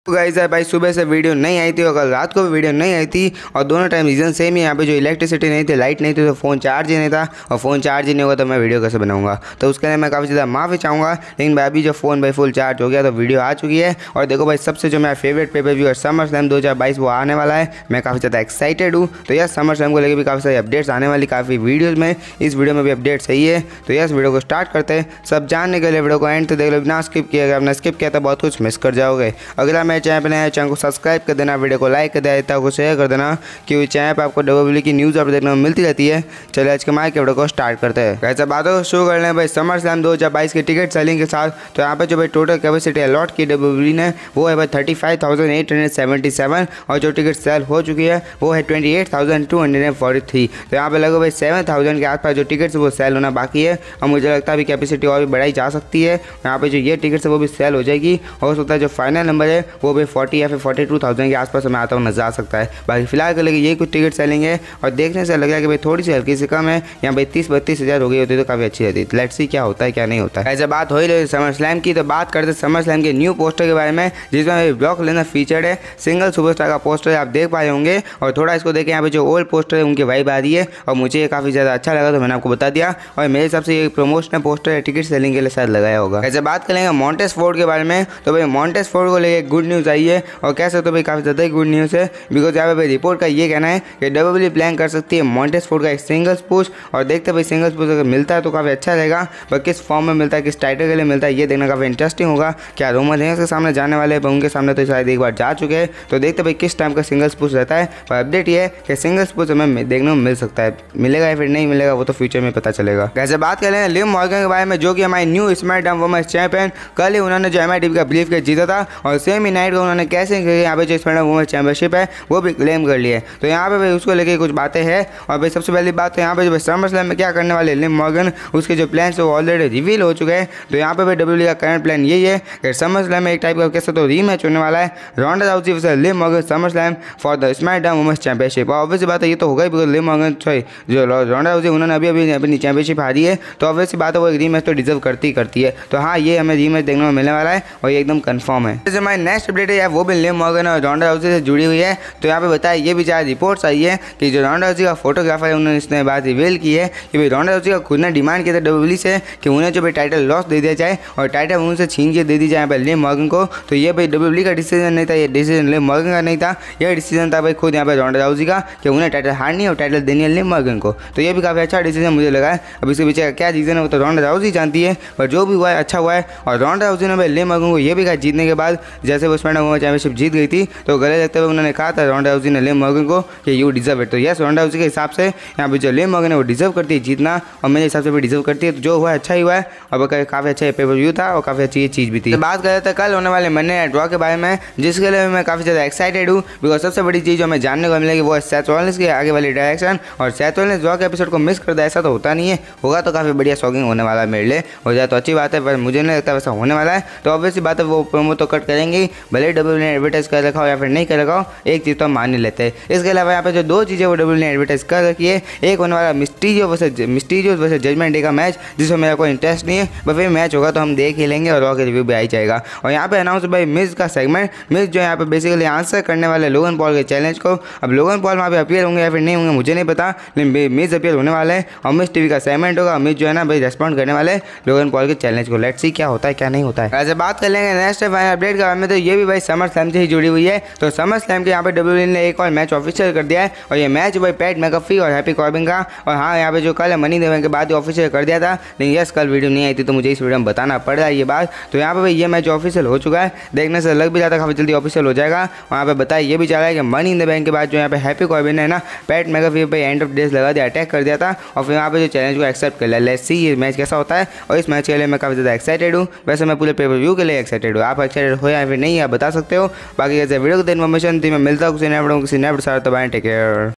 Guys भाई सुबह से वीडियो नहीं आई थी और कल रात को भी वीडियो नहीं आई थी और दोनों टाइम रीज़न सेम ही। यहाँ पे जो इलेक्ट्रिसिटी नहीं थी, लाइट नहीं थी, तो फ़ोन चार्ज ही नहीं था और फ़ोन चार्ज ही नहीं होगा तो मैं वीडियो कैसे बनाऊंगा। तो उसके लिए मैं काफ़ी ज़्यादा माफ़ी चाहूँगा। लेकिन भाई अभी जो फ़ोन भाई फुल चार्ज हो गया तो वीडियो आ चुकी है। और देखो भाई सबसे जो मेरा favourite pay per view SummerSlam स्लैम 2022 वो आने वाला है। मैं काफ़ी ज़्यादा एक्साइटेड हूँ। तो यस समर स्लैम को लेकर भी काफ़ी सारी अपडेट्स आने वाली, काफ़ी वीडियोज़ में। इस वीडियो में भी अपडेट सही है। तो यस वीडियो को स्टार्ट करते हैं। सब जानने के लिए वीडियो को एंड तो देख लो, बिना स्किप किया। अगर आपने स्किप किया तो बहुत कुछ मिस कर जाओगे। अगर मेरे चैनल पर नया चैनल को सब्सक्राइब कर देना, वीडियो को लाइक कर देना, को शेयर कर देना, क्योंकि चैनल पर आपको WWE की न्यूज़ अपडेट देखने को मिलती रहती है। चलिए आज के माइक के वीडियो को स्टार्ट करते हैं। ऐसा बातों को शुरू कर रहे हैं भाई समर स्लैम 2022 के टिकट सेलिंग के साथ। तो यहाँ पे जो भाई टोटल कैपेसिटी अलॉट की WWE ने वो है भाई 35,877 और जो टिकट सेल हो चुकी है वो है 28,243। तो यहाँ पे लगभग भाई 7,000 के आसपास जो टिकट्स वो सेल होना बाकी है और मुझे लगता है अभी कैपेसिटी और भी बढ़ाई जा सकती है। यहाँ पे जो ये टिकट्स है वो भी सेल हो जाएगी। हो सकता है जो फाइनल नंबर है वो भी 40 या फिर 42,000 के आसपास हमें आता हुआ नजर आ सकता है। बाकी फिलहाल के लिए ये कुछ टिकट सेलिंग है और देखने से लग रहा है कि भाई थोड़ी सी हल्की सी कम है। यहाँ भाई 30-32 हज़ार हो गई होती तो काफ़ी अच्छी रहती। लेट्स सी क्या होता है क्या नहीं होता है। ऐसे बात हो ही रही समर स्लैम की, तो बात करते समर स्लैम के न्यू पोस्टर के बारे में, जिसमें ब्लॉक लेना फीचर्ड है। सिंगल सुपरस्टार का पोस्टर आप देख पाए होंगे और थोड़ा इसको देखें यहाँ पे जो ओल्ड पोस्टर है उनकी वाइब आ रही है और मुझे ये काफ़ी ज़्यादा अच्छा लगा तो मैंने आपको बता दिया। और मेरे हिसाब से ये प्रमोशनल पोस्टर है, टिकट सेलिंग के लिए शायद लगाया होगा। ऐसे बात करेंगे मॉन्टेस फोर्ड के बारे में, तो भाई मॉन्टेस फोर्ड को लेकर गुड न्यूज़ आई है और कह सकते हो भाई काफ़ी ज़्यादा गुड न्यूज़ है। बिकॉज यहाँ पे रिपोर्ट का ये कहना है कि WWE प्लान कर सकती है मॉन्टेस फोर्ड का एक सिंगल्स पुश। और देखते भाई सिंगल्स पुश अगर मिलता है तो काफ़ी अच्छा रहेगा, पर किस फॉर्म में मिलता है, किस टाइटल के लिए मिलता है, ये देखना काफ़ी इंटरेस्टिंग होगा। क्या रोमन रेंस के सामने जाने वाले हैं, उनके सामने तो शायद एक बार जा चुके हैं। तो देखते भाई किस टाइम का सिंगल्स पुश रहता है। पर अपडेट ये है कि सिंगल्स पुश हमें देखने को मिल सकता है। मिलेगा या फिर नहीं मिलेगा वो तो फ्यूचर में पता चलेगा। कैसे बात करें लिव मॉर्गन के बारे में, जो कि हमारे न्यू स्मैकडाउन वुमेन्स चैंपियन। कल ही उन्होंने जो MITV का ब्रीफ केस जीता था और सेम ही नाइट को उन्होंने कैसे यहाँ पे जो स्मैकडाउन वुमेन्स चैंपियनशिप है वो भी क्लेम कर लिया है। तो यहाँ पे भाई उसको लेके कुछ बातें हैं। और भाई सबसे पहली बात तो यहाँ पे जो समर स्लैम में क्या करने वाले लिव मॉर्गन, उसके जो प्लान है वो ऑलरेडी रिवील हो चुके हैं। तो यहाँ पे भाई WWE का करंट प्लान यही है कि समर स्लैम में एक टाइप का कैसे तो रीमैच होने वाला है, Ronda Rousey versus Liv Morgan SummerSlam for the SmackDown women's championship. और ऑब्वियसली बात है ये तो होगा ही, बिकॉज लिव मॉर्गन जो रोंडा राउसी उन्होंने अभी अपनी चैंपियनशिप हारी है, तो ऑब्वियसली बात है वो एक रीमैच तो डिजर्व करती है। तो हाँ ये हमें रीमैच देखने को मिलने वाला है और ये एकदम कंफर्म है। जैसे हमारी नेक्स्ट अपडेट है वो भी लिव मॉर्गन और रोंडा राउसी से जुड़ी हुई है। तो यहाँ पे बताया ये भी चार रिपोर्ट्स आई है कि जो रोंडा राउसी का फोटोग्राफर है उन्होंने इसने बात रिवील की है कि भाई रोंडा राउसी का खुद ने डिमांड किया था WWE से कि उन्हें जो भाई टाइटल लॉस दे दिया जाए और टाइटल उनसे छीन के दे दी जाए भाई लिव मॉर्गन को। तो ये भाई WWE का डिसीजन नहीं था, ये डिसीजन लिव मॉर्गन का नहीं था, यह डिसीजन था भाई खुद यहाँ पे रोंडा राउसी का कि उन्हें टाइटल हारनी है और टाइटल देनी है लिव मॉर्गन को। तो ये भी काफ़ी अच्छा डिसीजन मुझे लगा है। अब इसके पीछे क्या रीज़न है वो तो रोंडा राउसी जानती है, पर जो भी हुआ है अच्छा हुआ है। और रोंडा राउसी ने भाई लिव मॉर्गन को ये भी कहा जीतने के बाद, जैसे वो स्मैकडाउन वुमेन्स चैंपियनशिप जीत गई थी तो गले लगते हुए उन्होंने कहा था रोंडा राउसी ने लिव मॉर्गन को कि यू डिजर्व इट। तो यस रोंडा राउसी के हिसाब से यहाँ पे जो लिव मॉर्गन है वो डिजर्व करती है जीतना और मेरे हिसाब से भी डिजर्व करती है। तो जो हुआ अच्छा ही हुआ है और काफ़ी अच्छा पेपर व्यू था और काफ़ी अच्छी ये चीज़ भी थी। तो बात कर रहे थे कल होने वाले मंडे नाइट रॉ के बारे में, जिसके लिए मैं काफ़ी ज़्यादा एक्साइटेड हूँ। बिकॉज सबसे बड़ी चीज़ जो हमें जानने को मिलेगी वो है सेथ रॉलिंस के आगे वाली डायरेक्शन। और सेथ रॉलिंस रॉ के एपिसोड को मिस कर दे ऐसा तो होता नहीं है, होगा तो काफ़ी बढ़िया शॉकिंग होने वाला है मेरे लिए। हो जाए तो अच्छी बात है, पर मुझे नहीं लगता वैसा होने वाला है। तो ऑब्वियसली बात है वो प्रोमो तो कट करेंगे, भले WWE ने एडवर्टाइज कर रखा हो या फिर नहीं कर रखा हो, एक चीज़ तो हम मान ही लेते हैं। इसके अलावा यहाँ पे जो दो चीज़ें वो WWE ने एडवर्टाइज कर रखी है, एक होने वाला मिस्टीरियो वर्सेस जजमेंट डे का मैच, जिसमें मेरा कोई इंटरेस्ट नहीं है, बस फिर मैच होगा तो हम देख ही लेंगे और रॉ के रिव्यू भी आ जाएगा। और यहाँ पे अनाउंस भाई मिज का सेगमेंट, मिज जो यहाँ पे बेसिकली आंसर करने वाले लोगन पॉल के चैलेंज को। अब लोगन पॉल वहाँ पे अपीयर होंगे या फिर नहीं होंगे मुझे नहीं पता, लेकिन मिज अपीयर होने वाले हैं और मिज टीवी का सेगमेंट होगा। मिज जो है ना भाई रेस्पॉन्ड करने वाले लोगन पॉल के चैलेंज को। लेट्स सी क्या होता है क्या नहीं होता है। ऐसे बात कर लेंगे नेक्स्ट फाइनल अपडेट के बारे में, तो ये भी भाई समर स्लैम से ही जुड़ी हुई है। तो समर स्लैम के यहाँ पे WWE ने एक और मैच ऑफिशियल कर दिया है और ये मैच भाई पैट मैकअफी और हैप्पी कॉर्बिन का। और हाँ यहाँ पे जो कल है मनी देवन के बाद ऑफिशियल कर दिया था, लेकिन यस कल वीडियो नहीं आई थी तो मुझे इस वीडियो में बताना पड़ रहा है ये बात। तो यहाँ पे भाई ये मैच ऑफिशियल हो चुका है, देखने से लग भी जाता है काफ़ी जल्दी ऑफिशियल हो जाएगा। वहाँ पे बताया ये भी जा रहा है कि मनी इन द बैंक के बाद जो यहाँ पे हैप्पी कॉर्बिन है ना पैट मैकअफी पे एंड ऑफ डेज लगा दिया, अटैक कर दिया था और फिर यहाँ पे जो चैलेंज को एक्सेप्ट कर लिया। लेट्स सी ये मैच कैसा होता है और इस मैच के लिए मैं काफ़ी ज़्यादा एक्साइटेड हूँ। वैसे मैं पूरे पेपर व्यू के लिए एक्साइटेड हूँ। आप एक्साइटेड हो या फिर नहीं आप बता सकते हो। बाकी कैसे वीडियो को इन्फॉर्मेशन थी, मैं मिलता हूँ किसी नए वीडियो किसी नए टेक केयर।